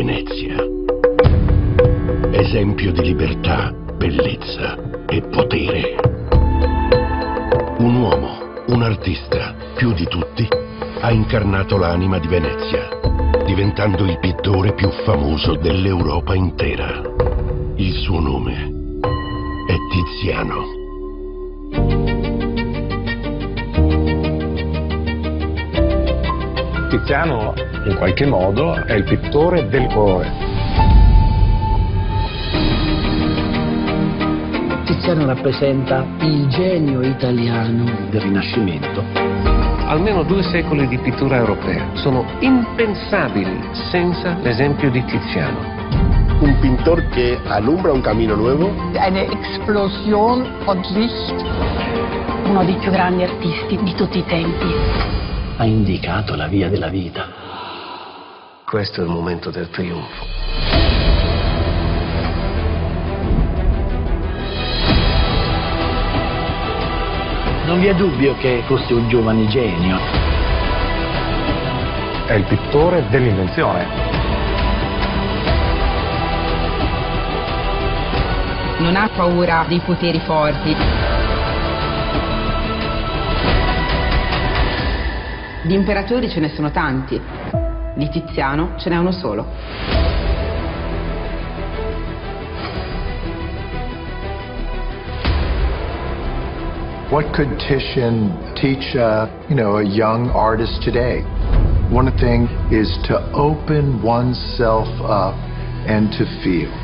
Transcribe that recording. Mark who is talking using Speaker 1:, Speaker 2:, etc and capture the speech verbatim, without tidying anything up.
Speaker 1: Venezia. Esempio di libertà, bellezza e potere. Un uomo, un artista, più di tutti, ha incarnato l'anima di Venezia, diventando il pittore più famoso dell'Europa intera. Il suo nome è Tiziano.
Speaker 2: Tiziano, in qualche modo, è il pittore del colore.
Speaker 3: Tiziano rappresenta il genio italiano del Rinascimento.
Speaker 4: Almeno due secoli di pittura europea sono impensabili senza l'esempio di Tiziano.
Speaker 5: Un pintor che alumbra un cammino nuovo.
Speaker 6: Eine Explosion von Licht.
Speaker 7: Uno dei più grandi artisti di tutti i tempi.
Speaker 3: Ha indicato la via della vita.
Speaker 4: Questo è il momento del trionfo.
Speaker 3: Non vi è dubbio che fosse un giovane genio.
Speaker 2: È il pittore dell'invenzione.
Speaker 8: Non ha paura dei poteri forti. Di imperatori ce ne sono tanti. Di Tiziano ce n'è uno solo.
Speaker 9: What could Titian teach, uh, you know, a young artist today? One thing is to open oneself up and to feel.